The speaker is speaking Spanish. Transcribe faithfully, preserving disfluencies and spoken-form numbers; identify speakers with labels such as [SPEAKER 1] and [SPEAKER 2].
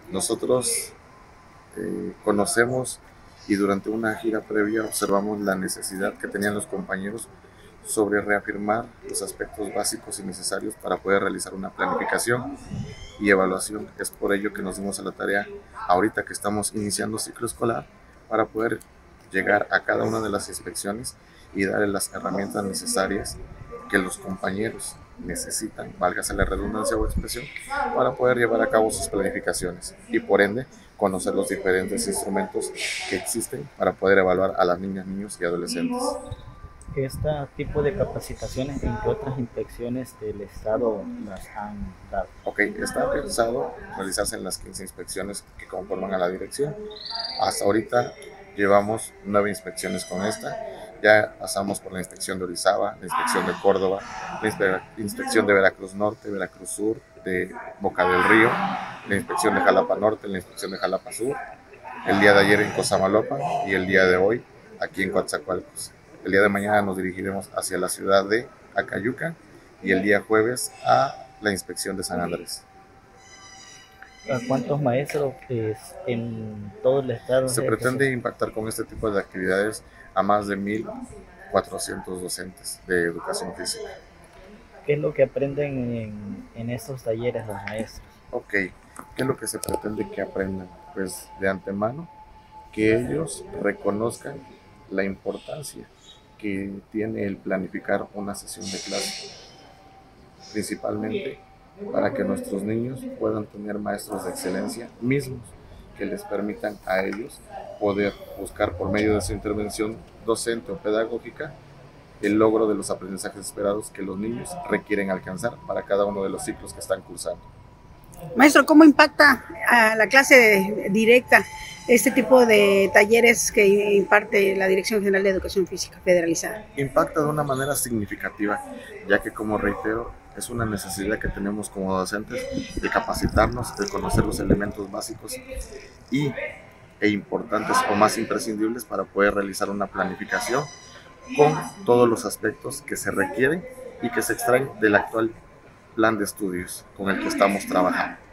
[SPEAKER 1] Nosotros eh, conocemos y durante una gira previa observamos la necesidad que tenían los compañeros sobre reafirmar los aspectos básicos y necesarios para poder realizar una planificación y evaluación. Es por ello que nos dimos a la tarea, ahorita que estamos iniciando ciclo escolar, para poder llegar a cada una de las inspecciones y darle las herramientas necesarias que los compañeros necesitan, válgase la redundancia o expresión, para poder llevar a cabo sus planificaciones y por ende conocer los diferentes instrumentos que existen para poder evaluar a las niñas, niños y adolescentes.
[SPEAKER 2] Este tipo de capacitaciones, ¿en qué otras inspecciones del Estado las han dado?
[SPEAKER 1] Ok, está pensado realizarse en las quince inspecciones que conforman a la dirección. Hasta ahorita llevamos nueve inspecciones con esta. Ya pasamos por la inspección de Orizaba, la inspección de Córdoba, la inspección de Veracruz Norte, Veracruz Sur, de Boca del Río, la inspección de Jalapa Norte, la inspección de Jalapa Sur, el día de ayer en Cosamaloapan y el día de hoy aquí en Coatzacoalcos. El día de mañana nos dirigiremos hacia la ciudad de Acayuca y el día jueves a la inspección de San Andrés.
[SPEAKER 2] ¿A cuántos maestros pues, en todo el estado?
[SPEAKER 1] Se pretende impactar con este tipo de actividades a más de mil cuatrocientos docentes de educación física.
[SPEAKER 2] ¿Qué es lo que aprenden en, en estos talleres los maestros?
[SPEAKER 1] Ok, ¿qué es lo que se pretende que aprendan? Pues de antemano, que ellos reconozcan la importancia que tiene el planificar una sesión de clase, principalmente para que nuestros niños puedan tener maestros de excelencia mismos que les permitan a ellos poder buscar por medio de su intervención docente o pedagógica el logro de los aprendizajes esperados que los niños requieren alcanzar para cada uno de los ciclos que están cursando.
[SPEAKER 3] Maestro, ¿cómo impacta a la clase directa este tipo de talleres que imparte la Dirección General de Educación Física Federalizada?
[SPEAKER 1] Impacta de una manera significativa, ya que, como reitero, es una necesidad que tenemos como docentes de capacitarnos, de conocer los elementos básicos y, e importantes o más imprescindibles para poder realizar una planificación con todos los aspectos que se requieren y que se extraen del actual plan de estudios con el que estamos trabajando.